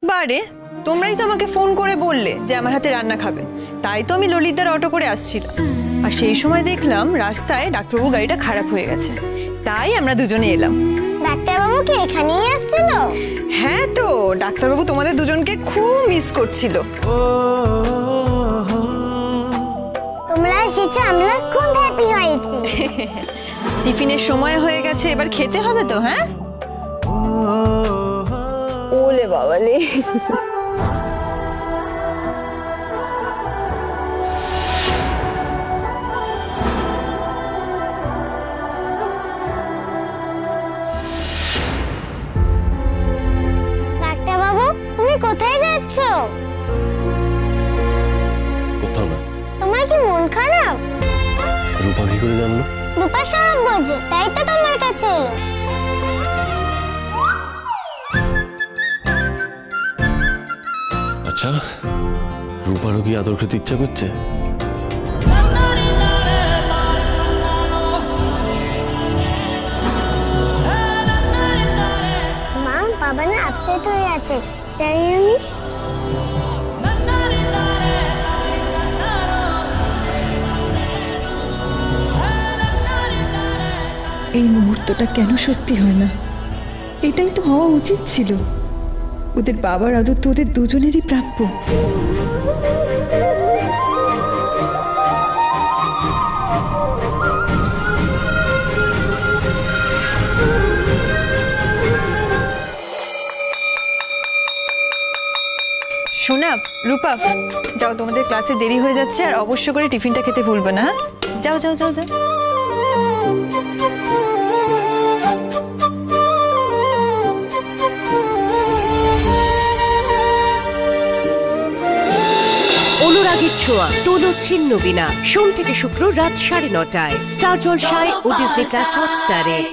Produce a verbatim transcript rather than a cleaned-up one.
বারে, তোমরাই তো আমাকে ফোন করে বললে যে আমার হাতে রান্না খাবে, তাই তো আমি ললিতদার অটো করে আসছিলাম। আর সেই সময় দেখলাম রাস্তায় ডাক্তারবাবু গাড়িটা খারাপ হয়ে গেছে, তাই আমরা দুজনে এলাম। ডাক্তারবাবু কি এখানেই আসছিল? হ্যাঁ তো, ডাক্তারবাবু তোমাদের দুজনকে খুব মিস করছিল। তোমরা এসেছো, আমরা খুব হ্যাপি হয়েছি। টিফিনের সময় হয়ে গেছে, এবার খেতে হবে তো। হ্যাঁ ওলে বাবালে। ডাক্তারবাবু, তুমি কোথায় যাচ্ছ? কোথাও না। তোমার কি মন খারাপ? রূপা কি করে জানলো? রূপা সব বোঝে, তাই তো তোমার কাছে এলো। আচ্ছা, রূপারও কি আদর খেতে ইচ্ছা করছে? মা, বাবা না আপসেট হয়ে আছে, জানি আমি। এই মুহূর্তটা কেন সত্যি হয় না? এটাই তো হওয়া উচিত ছিল। ওদের বাবার আদর তো ওদের দুজনেরই প্রাপ্য। শোনা রূপা, যাও, তোমাদের ক্লাসে দেরি হয়ে যাচ্ছে, আর অবশ্য করে টিফিনটা খেতে ভুলবে না। হ্যাঁ, যাও যাও যাও যাও। অনুরাগের ছোঁয়া, টোলো ছিন্ন বিনা, সোম থেকে শুক্র রাত সাড়ে নটায় স্টার জলসায় ও ডিজনি প্লাস হটস্টারে।